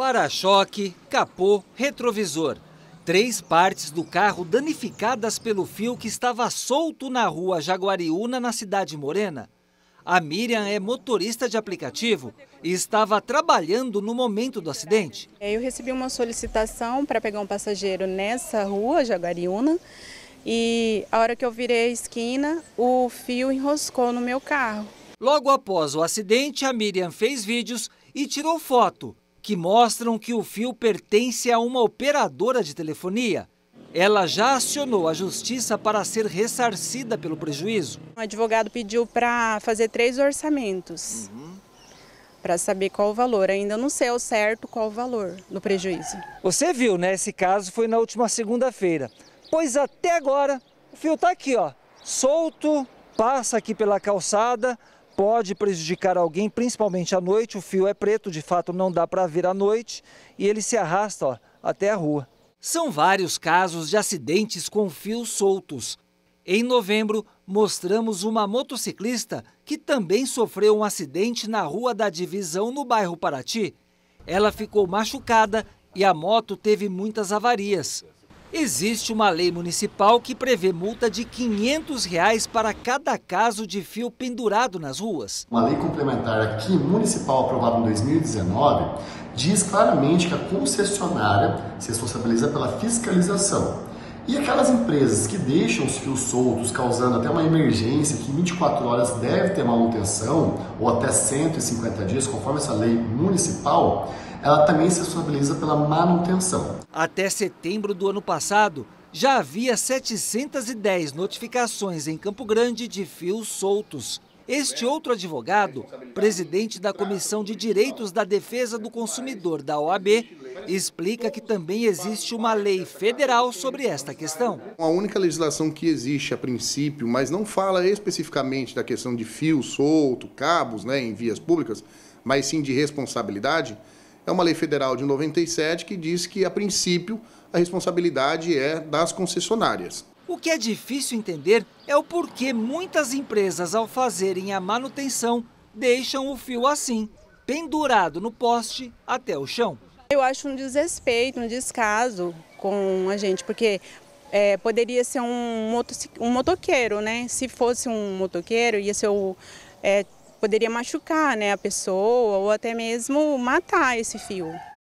Para-choque, capô, retrovisor. 3 partes do carro danificadas pelo fio que estava solto na rua Jaguariúna, na cidade Morena. A Miriam é motorista de aplicativo e estava trabalhando no momento do acidente. Eu recebi uma solicitação para pegar um passageiro nessa rua Jaguariúna e a hora que eu virei a esquina, o fio enroscou no meu carro. Logo após o acidente, a Miriam fez vídeos e tirou foto que mostram que o fio pertence a uma operadora de telefonia. Ela já acionou a justiça para ser ressarcida pelo prejuízo. O advogado pediu para fazer 3 orçamentos, para saber qual o valor. Ainda não sei ao certo qual o valor do prejuízo. Você viu, né? Esse caso foi na última segunda-feira. Pois até agora o fio está aqui, ó, solto, passa aqui pela calçada, pode prejudicar alguém, principalmente à noite. O fio é preto, de fato não dá para ver à noite, e ele se arrasta, ó, até a rua. São vários casos de acidentes com fios soltos. Em novembro, mostramos uma motociclista que também sofreu um acidente na Rua da Divisão, no bairro Paraty. Ela ficou machucada e a moto teve muitas avarias. Existe uma lei municipal que prevê multa de R$ 500 para cada caso de fio pendurado nas ruas. Uma lei complementar aqui municipal aprovada em 2019 diz claramente que a concessionária se responsabiliza pela fiscalização. E aquelas empresas que deixam os fios soltos, causando até uma emergência, que em 24 horas deve ter manutenção, ou até 150 dias, conforme essa lei municipal, ela também se responsabiliza pela manutenção. Até setembro do ano passado, já havia 710 notificações em Campo Grande de fios soltos. Este outro advogado, presidente da Comissão de Direitos da Defesa do Consumidor da OAB, explica que também existe uma lei federal sobre esta questão. A única legislação que existe a princípio, mas não fala especificamente da questão de fio solto, cabos, né, em vias públicas, mas sim de responsabilidade, é uma lei federal de 97 que diz que, a princípio, a responsabilidade é das concessionárias. O que é difícil entender é o porquê muitas empresas, ao fazerem a manutenção, deixam o fio assim, pendurado no poste até o chão. Eu acho um desrespeito, um descaso com a gente, porque poderia ser um motoqueiro, né? Se fosse um motoqueiro, ia ser poderia machucar, né, a pessoa ou até mesmo matar esse fio.